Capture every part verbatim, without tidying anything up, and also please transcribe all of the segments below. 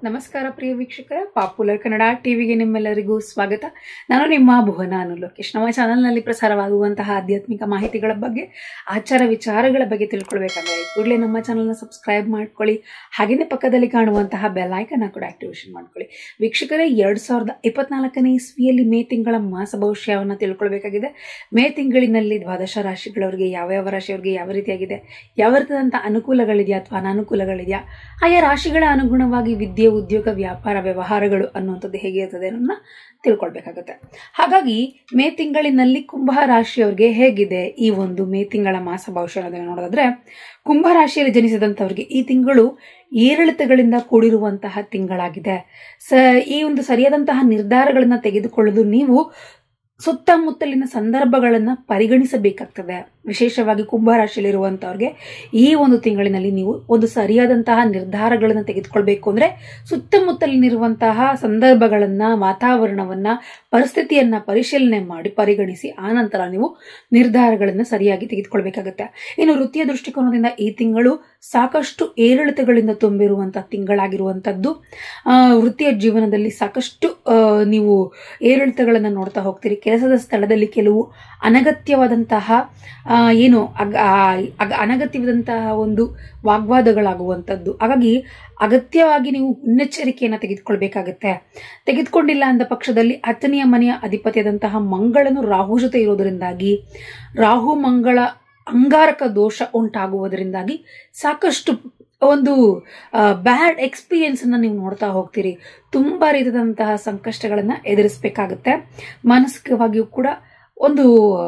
ನಮಸ್ಕಾರ ಪ್ರಿಯ ವೀಕ್ಷಕರೇ, ಪಾಪ್ಯುಲರ್ ಕನ್ನಡ ಟಿವಿಗೆ ನಿಮ್ಮೆಲ್ಲರಿಗೂ ಸ್ವಾಗತ. ನಾನು ನಿಮ್ಮ ಭುವನ ಅನು ಲೋಕೇಶ್. ನಮ್ಮ ಚಾನಲ್ನಲ್ಲಿ ಪ್ರಸಾರವಾಗುವಂತಹ ಆಧ್ಯಾತ್ಮಿಕ ಮಾಹಿತಿಗಳ ಬಗ್ಗೆ, ಆಚಾರ ವಿಚಾರಗಳ ಬಗ್ಗೆ ತಿಳ್ಕೊಳ್ಬೇಕಂದ್ರೆ ಕೂಡಲೇ ನಮ್ಮ ಚಾನಲ್ನ ಸಬ್ಸ್ಕ್ರೈಬ್ ಮಾಡ್ಕೊಳ್ಳಿ. ಹಾಗೆಯೇ ಪಕ್ಕದಲ್ಲಿ ಕಾಣುವಂತಹ ಬೆಲ್ ಐಕನ್ ಕೂಡ ಆಕ್ಟಿವೇಶನ್ ಮಾಡ್ಕೊಳ್ಳಿ. ವೀಕ್ಷಕರೇ, ಎರಡ್ ಸಾವಿರದ ಇಪ್ಪತ್ನಾಲ್ಕನೇ ಇಸ್ವಿಯಲ್ಲಿ ಮೇ ತಿಂಗಳ ಮಾಸ ಭವಿಷ್ಯವನ್ನು ತಿಳ್ಕೊಳ್ಬೇಕಾಗಿದೆ. ಮೇ ತಿಂಗಳಿನಲ್ಲಿ ದ್ವಾದಶ ರಾಶಿಗಳವರಿಗೆ ಯಾವ ಯಾವ ರಾಶಿಯವರಿಗೆ ಯಾವ ರೀತಿಯಾಗಿದೆ, ಯಾವ ರೀತಿಯಾದಂತಹ ಅನುಕೂಲಗಳಿದೆಯಾ ಅಥವಾ ಅನಾನುಕೂಲಗಳಿದೆಯಾ, ಆಯಾ ರಾಶಿಗಳ ಅನುಗುಣವಾಗಿ ವಿದ್ಯೆ, ಉದ್ಯೋಗ, ವ್ಯಾಪಾರ, ವ್ಯವಹಾರಗಳು ಅನ್ನುವಂಥದ್ದು ಹೇಗಿರ್ತದೆ ಅನ್ನೋದನ್ನ ತಿಳ್ಕೊಳ್ಬೇಕಾಗುತ್ತೆ. ಹಾಗಾಗಿ ಮೇ ತಿಂಗಳಿನಲ್ಲಿ ಕುಂಭ ರಾಶಿಯವರಿಗೆ ಹೇಗಿದೆ ಈ ಒಂದು ಮೇ ತಿಂಗಳ ಮಾಸ ಭವಿಷ್ಯ ಅನ್ನೋದನ್ನ ನೋಡೋದಾದ್ರೆ, ಕುಂಭ ರಾಶಿಯಲ್ಲಿ ಜನಿಸಿದಂಥವ್ರಿಗೆ ಈ ತಿಂಗಳು ಏರಿಳಿತಗಳಿಂದ ಕೂಡಿರುವಂತಹ ತಿಂಗಳಾಗಿದೆ. ಸ ಈ ಒಂದು ಸರಿಯಾದಂತಹ ನಿರ್ಧಾರಗಳನ್ನ ತೆಗೆದುಕೊಳ್ಳಲು ನೀವು ಸುತ್ತಮುತ್ತಲಿನ ಸಂದರ್ಭಗಳನ್ನ ಪರಿಗಣಿಸಬೇಕಾಗ್ತದೆ. ವಿಶೇಷವಾಗಿ ಕುಂಭ ರಾಶಿಯಲ್ಲಿರುವಂತವ್ರಿಗೆ ಈ ಒಂದು ತಿಂಗಳಿನಲ್ಲಿ ನೀವು ಒಂದು ಸರಿಯಾದಂತಹ ನಿರ್ಧಾರಗಳನ್ನು ತೆಗೆದುಕೊಳ್ಬೇಕು ಅಂದ್ರೆ ಸುತ್ತಮುತ್ತಲಿನಿರುವಂತಹ ಸಂದರ್ಭಗಳನ್ನ, ವಾತಾವರಣವನ್ನ, ಪರಿಸ್ಥಿತಿಯನ್ನ ಪರಿಶೀಲನೆ ಮಾಡಿ ಪರಿಗಣಿಸಿ ಆ ನಂತರ ನೀವು ನಿರ್ಧಾರಗಳನ್ನ ಸರಿಯಾಗಿ ತೆಗೆದುಕೊಳ್ಬೇಕಾಗತ್ತೆ. ಇನ್ನು ವೃತ್ತಿಯ ದೃಷ್ಟಿಕೋನದಿಂದ ಈ ತಿಂಗಳು ಸಾಕಷ್ಟು ಏರಿಳಿತಗಳಿಂದ ತುಂಬಿರುವಂತಹ ತಿಂಗಳಾಗಿರುವಂತದ್ದು. ಆ ವೃತ್ತಿಯ ಜೀವನದಲ್ಲಿ ಸಾಕಷ್ಟು ಅಹ್ ನೀವು ಏರಿಳಿತಗಳನ್ನ ನೋಡ್ತಾ ಹೋಗ್ತೀರಿ. ಕೆಲಸದ ಸ್ಥಳದಲ್ಲಿ ಕೆಲವು ಅನಗತ್ಯವಾದಂತಹ ಏನು ಅಗ ಅನಗತ್ಯವಾದಂತಹ ಒಂದು ವಾಗ್ವಾದಗಳಾಗುವಂಥದ್ದು. ಹಾಗಾಗಿ ಅಗತ್ಯವಾಗಿ ನೀವು ಮುನ್ನೆಚ್ಚರಿಕೆಯನ್ನು ತೆಗೆದುಕೊಳ್ಬೇಕಾಗತ್ತೆ. ತೆಗೆದುಕೊಂಡಿಲ್ಲ ಅಂದ ಪಕ್ಷದಲ್ಲಿ ಹತ್ತನೆಯ ಮನೆಯ ಅಧಿಪತಿಯಾದಂತಹ ಮಂಗಳನು ರಾಹು ಜೊತೆ ಇರೋದರಿಂದಾಗಿ ರಾಹು ಮಂಗಳ ಅಂಗಾರಕ ದೋಷ ಉಂಟಾಗುವುದರಿಂದಾಗಿ ಸಾಕಷ್ಟು ಒಂದು ಬ್ಯಾಡ್ ಎಕ್ಸ್ಪೀರಿಯನ್ಸ್ ಅನ್ನ ನೀವು ನೋಡ್ತಾ ಹೋಗ್ತೀರಿ. ತುಂಬಾ ರೀತಿಯಾದಂತಹ ಸಂಕಷ್ಟಗಳನ್ನ ಎದುರಿಸಬೇಕಾಗುತ್ತೆ. ಮಾನಸಿಕವಾಗಿಯೂ ಕೂಡ ಒಂದು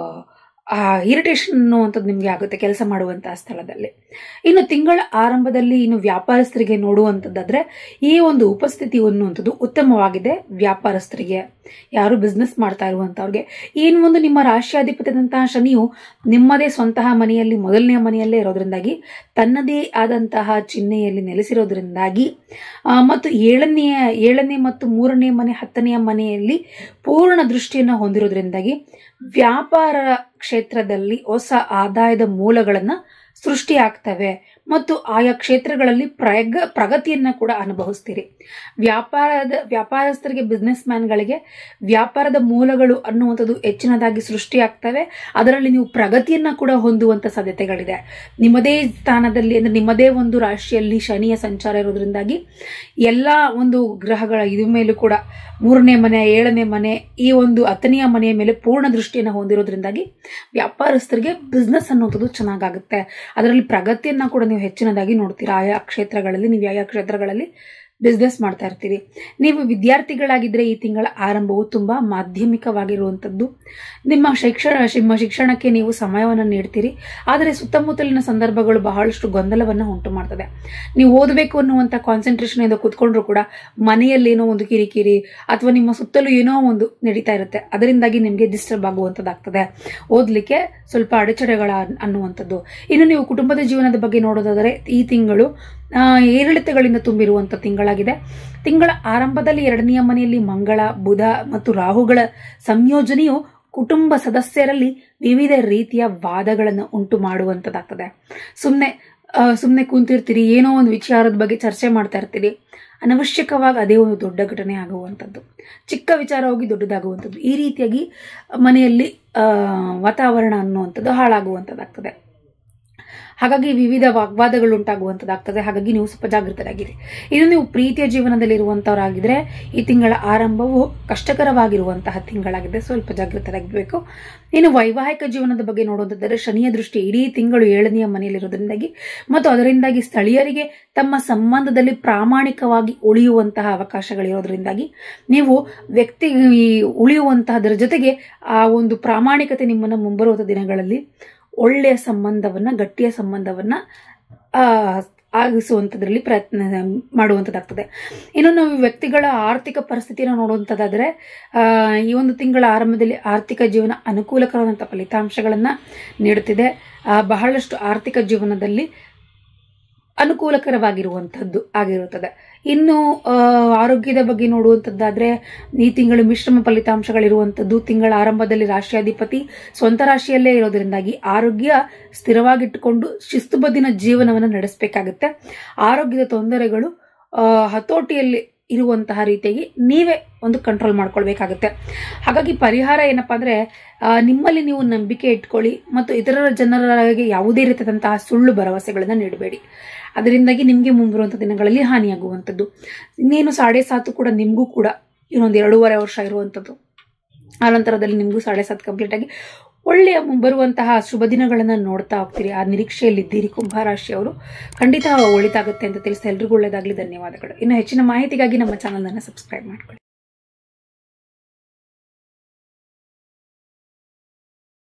ಆ ಇರಿಟೇಷನ್ ಅನ್ನುವಂಥದ್ದು ನಿಮ್ಗೆ ಆಗುತ್ತೆ ಕೆಲಸ ಮಾಡುವಂತಹ ಸ್ಥಳದಲ್ಲಿ. ಇನ್ನು ತಿಂಗಳ ಆರಂಭದಲ್ಲಿ ಇನ್ನು ವ್ಯಾಪಾರಸ್ಥರಿಗೆ ನೋಡುವಂಥದ್ದಾದ್ರೆ ಈ ಒಂದು ಉಪಸ್ಥಿತಿ ಅನ್ನುವಂಥದ್ದು ಉತ್ತಮವಾಗಿದೆ. ವ್ಯಾಪಾರಸ್ಥರಿಗೆ, ಯಾರು ಬಿಸ್ನೆಸ್ ಮಾಡ್ತಾ ಇರುವಂತವ್ರಿಗೆ, ಏನು ಒಂದು ನಿಮ್ಮ ರಾಶಿಯಾಧಿಪತಿಯಾದಂತಹ ಶನಿಯು ನಿಮ್ಮದೇ ಸ್ವಂತಹ ಮನೆಯಲ್ಲಿ ಮೊದಲನೆಯ ಮನೆಯಲ್ಲೇ ಇರೋದ್ರಿಂದಾಗಿ ತನ್ನದೇ ಆದಂತಹ ಚಿಹ್ನೆಯಲ್ಲಿ ನೆಲೆಸಿರೋದ್ರಿಂದಾಗಿ ಮತ್ತು ಏಳನೆಯ ಏಳನೇ ಮತ್ತು ಮೂರನೇ ಮನೆ ಹತ್ತನೆಯ ಮನೆಯಲ್ಲಿ ಪೂರ್ಣ ದೃಷ್ಟಿಯನ್ನು ಹೊಂದಿರೋದ್ರಿಂದಾಗಿ ವ್ಯಾಪಾರ ಕ್ಷೇತ್ರದಲ್ಲಿ ಹೊಸ ಆದಾಯದ ಮೂಲಗಳನ್ನ ಸೃಷ್ಟಿಯಾಗ್ತವೆ ಮತ್ತು ಆಯಾ ಕ್ಷೇತ್ರಗಳಲ್ಲಿ ಪ್ರಗ ಪ್ರಗತಿಯನ್ನ ಕೂಡ ಅನುಭವಿಸ್ತೀರಿ. ವ್ಯಾಪಾರದ ವ್ಯಾಪಾರಸ್ಥರಿಗೆ, ಬಿಸ್ನೆಸ್ ಮ್ಯಾನ್ಗಳಿಗೆ ವ್ಯಾಪಾರದ ಮೂಲಗಳು ಅನ್ನುವಂಥದ್ದು ಹೆಚ್ಚಿನದಾಗಿ ಸೃಷ್ಟಿಯಾಗ್ತವೆ. ಅದರಲ್ಲಿ ನೀವು ಪ್ರಗತಿಯನ್ನ ಕೂಡ ಹೊಂದುವಂತ ಸಾಧ್ಯತೆಗಳಿದೆ. ನಿಮ್ಮದೇ ಸ್ಥಾನದಲ್ಲಿ ಅಂದ್ರೆ ನಿಮ್ಮದೇ ಒಂದು ರಾಶಿಯಲ್ಲಿ ಶನಿಯ ಸಂಚಾರ ಇರೋದ್ರಿಂದಾಗಿ ಎಲ್ಲಾ ಒಂದು ಗ್ರಹಗಳ ಇದ್ರ ಮೇಲೂ ಕೂಡ ಮೂರನೇ ಮನೆ, ಏಳನೇ ಮನೆ, ಈ ಒಂದು ಹತ್ತನೆಯ ಮನೆಯ ಮೇಲೆ ಪೂರ್ಣ ದೃಷ್ಟಿಯನ್ನು ಹೊಂದಿರೋದ್ರಿಂದಾಗಿ ವ್ಯಾಪಾರಸ್ಥರಿಗೆ ಬಿಸ್ನೆಸ್ ಅನ್ನುವಂಥದ್ದು ಚೆನ್ನಾಗಾಗುತ್ತೆ. ಅದರಲ್ಲಿ ಪ್ರಗತಿಯನ್ನ ಕೂಡ ನೀವು ಹೆಚ್ಚಿನದಾಗಿ ನೋಡ್ತೀರಾ. ಆಯಾ ಕ್ಷೇತ್ರಗಳಲ್ಲಿ ನೀವು ಆಯಾ ಕ್ಷೇತ್ರಗಳಲ್ಲಿ ಬಿಸ್ನೆಸ್ ಮಾಡ್ತಾ ಇರ್ತೀರಿ. ನೀವು ವಿದ್ಯಾರ್ಥಿಗಳಾಗಿದ್ರೆ ಈ ತಿಂಗಳ ಆರಂಭವು ತುಂಬಾ ಮಾಧ್ಯಮಿಕವಾಗಿರುವಂಥದ್ದು. ನಿಮ್ಮ ಶಿಕ್ಷಣ ನಿಮ್ಮ ಶಿಕ್ಷಣಕ್ಕೆ ನೀವು ಸಮಯವನ್ನು ನೀಡ್ತೀರಿ. ಆದರೆ ಸುತ್ತಮುತ್ತಲಿನ ಸಂದರ್ಭಗಳು ಬಹಳಷ್ಟು ಗೊಂದಲವನ್ನು ಉಂಟು ಮಾಡ್ತದೆ. ನೀವು ಓದಬೇಕು ಅನ್ನುವಂಥ ಕಾನ್ಸಂಟ್ರೇಷನ್ ಇಂದ ಕೂತ್ಕೊಂಡ್ರು ಕೂಡ ಮನೆಯಲ್ಲಿ ಏನೋ ಒಂದು ಕಿರಿಕಿರಿ ಅಥವಾ ನಿಮ್ಮ ಸುತ್ತಲೂ ಏನೋ ಒಂದು ನಡೀತಾ ಇರುತ್ತೆ. ಅದರಿಂದಾಗಿ ನಿಮಗೆ ಡಿಸ್ಟರ್ಬ್ ಆಗುವಂಥದ್ದಾಗ್ತದೆ. ಓದ್ಲಿಕ್ಕೆ ಸ್ವಲ್ಪ ಅಡೆತಡೆಗಳ ಅನ್ನುವಂಥದ್ದು. ಇನ್ನು ನೀವು ಕುಟುಂಬದ ಜೀವನದ ಬಗ್ಗೆ ನೋಡೋದಾದರೆ ಈ ತಿಂಗಳು ಏರಿಳಿತಗಳಿಂದ ತುಂಬಿರುವಂತ ತಿಂಗಳಾಗಿದೆ. ತಿಂಗಳ ಆರಂಭದಲ್ಲಿ ಎರಡನೆಯ ಮನೆಯಲ್ಲಿ ಮಂಗಳ, ಬುಧ ಮತ್ತು ರಾಹುಗಳ ಸಂಯೋಜನೆಯು ಕುಟುಂಬ ಸದಸ್ಯರಲ್ಲಿ ವಿವಿಧ ರೀತಿಯ ವಾದಗಳನ್ನು ಉಂಟು ಮಾಡುವಂತದ್ದಾಗ್ತದೆ. ಸುಮ್ನೆ ಸುಮ್ನೆ ಕುಂತಿರ್ತೀರಿ, ಏನೋ ಒಂದು ವಿಚಾರದ ಬಗ್ಗೆ ಚರ್ಚೆ ಮಾಡ್ತಾ ಇರ್ತೀರಿ. ಅನವಶ್ಯಕವಾಗಿ ಅದೇ ಒಂದು ದೊಡ್ಡ ಘಟನೆ ಆಗುವಂಥದ್ದು, ಚಿಕ್ಕ ವಿಚಾರ ಹೋಗಿ ದೊಡ್ಡದಾಗುವಂಥದ್ದು. ಈ ರೀತಿಯಾಗಿ ಮನೆಯಲ್ಲಿ ಅಹ್ ವಾತಾವರಣ ಅನ್ನುವಂಥದ್ದು ಹಾಳಾಗುವಂಥದ್ದಾಗ್ತದೆ. ಹಾಗಾಗಿ ವಿವಿಧ ವಾಗ್ವಾದಗಳು ಉಂಟಾಗುವಂಥದ್ದಾಗ್ತದೆ. ಹಾಗಾಗಿ ನೀವು ಸ್ವಲ್ಪ ಜಾಗೃತರಾಗಿರಿ. ಇನ್ನು ನೀವು ಪ್ರೀತಿಯ ಜೀವನದಲ್ಲಿ ಇರುವಂತವರಾಗಿದ್ರೆ ಈ ತಿಂಗಳ ಆರಂಭವು ಕಷ್ಟಕರವಾಗಿರುವಂತಹ ತಿಂಗಳಾಗಿದೆ. ಸ್ವಲ್ಪ ಜಾಗೃತರಾಗಬೇಕು. ಇನ್ನು ವೈವಾಹಿಕ ಜೀವನದ ಬಗ್ಗೆ ನೋಡುವಂತಂದ್ರೆ ಶನಿಯ ದೃಷ್ಟಿ ಇಡೀ ತಿಂಗಳು ಏಳನೆಯ ಮನೆಯಲ್ಲಿರೋದ್ರಿಂದಾಗಿ ಮತ್ತು ಅದರಿಂದಾಗಿ ಸ್ಥಳೀಯರಿಗೆ ತಮ್ಮ ಸಂಬಂಧದಲ್ಲಿ ಪ್ರಾಮಾಣಿಕವಾಗಿ ಉಳಿಯುವಂತಹ ಅವಕಾಶಗಳಿರೋದ್ರಿಂದಾಗಿ ನೀವು ವ್ಯಕ್ತಿ ಉಳಿಯುವಂತಹದರ ಜೊತೆಗೆ ಆ ಒಂದು ಪ್ರಾಮಾಣಿಕತೆ ನಿಮ್ಮನ್ನ ಮುಂಬರುವಂತಹ ದಿನಗಳಲ್ಲಿ ಒಳ್ಳೆಯ ಸಂಬಂಧವನ್ನ, ಗಟ್ಟಿಯ ಸಂಬಂಧವನ್ನ ಆ ಆಗಿಸುವಂಥದ್ರಲ್ಲಿ ಪ್ರಯತ್ನ ಮಾಡುವಂಥದ್ದಾಗ್ತದೆ. ಇನ್ನು ನಾವು ವ್ಯಕ್ತಿಗಳ ಆರ್ಥಿಕ ಪರಿಸ್ಥಿತಿಯನ್ನು ನೋಡುವಂಥದ್ದಾದ್ರೆ ಆ ಈ ಒಂದು ತಿಂಗಳ ಆರಂಭದಲ್ಲಿ ಆರ್ಥಿಕ ಜೀವನ ಅನುಕೂಲಕರವಾದಂಥ ಫಲಿತಾಂಶಗಳನ್ನ ನೀಡುತ್ತಿದೆ. ಆ ಬಹಳಷ್ಟು ಆರ್ಥಿಕ ಜೀವನದಲ್ಲಿ ಅನುಕೂಲಕರವಾಗಿರುವಂಥದ್ದು ಆಗಿರುತ್ತದೆ. ಇನ್ನು ಆರೋಗ್ಯದ ಬಗ್ಗೆ ನೋಡುವಂಥದ್ದಾದ್ರೆ ಈ ತಿಂಗಳು ಮಿಶ್ರಮ ಫಲಿತಾಂಶಗಳಿರುವಂಥದ್ದು. ತಿಂಗಳ ಆರಂಭದಲ್ಲಿ ರಾಶಿಯಾಧಿಪತಿ ಸ್ವಂತ ರಾಶಿಯಲ್ಲೇ ಇರೋದ್ರಿಂದಾಗಿ ಆರೋಗ್ಯ ಸ್ಥಿರವಾಗಿಟ್ಟುಕೊಂಡು ಶಿಸ್ತುಬದ್ಧಿನ ಜೀವನವನ್ನು ನಡೆಸಬೇಕಾಗುತ್ತೆ. ಆರೋಗ್ಯದ ತೊಂದರೆಗಳು ಹತೋಟಿಯಲ್ಲಿ ಇರುವಂತಹ ರೀತಿಯಾಗಿ ನೀವೇ ಒಂದು ಕಂಟ್ರೋಲ್ ಮಾಡ್ಕೊಳ್ಬೇಕಾಗುತ್ತೆ. ಹಾಗಾಗಿ ಪರಿಹಾರ ಏನಪ್ಪಾ ಅಂದ್ರೆ ನಿಮ್ಮಲ್ಲಿ ನೀವು ನಂಬಿಕೆ ಇಟ್ಕೊಳ್ಳಿ ಮತ್ತು ಇತರ ಜನರಿಗೆ ಯಾವುದೇ ರೀತಿಯಾದಂತಹ ಸುಳ್ಳು ಭರವಸೆಗಳನ್ನ ನೀಡಬೇಡಿ. ಅದರಿಂದಾಗಿ ನಿಮಗೆ ಮುಂಬರುವಂತಹ ದಿನಗಳಲ್ಲಿ ಹಾನಿಯಾಗುವಂಥದ್ದು. ಇನ್ನೇನು ಸಾಡೆ ಸಾತು ಕೂಡ ನಿಮಗೂ ಕೂಡ ಇನ್ನೊಂದು ಎರಡೂವರೆ ವರ್ಷ ಇರುವಂಥದ್ದು. ಆ ನಂತರದಲ್ಲಿ ನಿಮಗೂ ಸಾಡೆ ಸಾತ್ ಕಂಪ್ಲೀಟ್ ಆಗಿ ಒಳ್ಳೆಯ ಬರುವಂತಹ ಶುಭ ದಿನಗಳನ್ನು ನೋಡ್ತಾ ಹೋಗ್ತೀರಿ. ಆ ನಿರೀಕ್ಷೆಯಲ್ಲಿದ್ದೀರಿ ಕುಂಭರಾಶಿಯವರು. ಖಂಡಿತ ಒಳಿತಾಗುತ್ತೆ ಅಂತ ತಿಳಿಸ್ತಾ ಎಲ್ರಿಗೂ ಒಳ್ಳೆಯದಾಗಲಿ. ಧನ್ಯವಾದಗಳು. ಇನ್ನು ಹೆಚ್ಚಿನ ಮಾಹಿತಿಗಾಗಿ ನಮ್ಮ ಚಾನಲನ್ನು ಸಬ್ಸ್ಕ್ರೈಬ್ ಮಾಡ್ಕೊಳ್ಳಿ.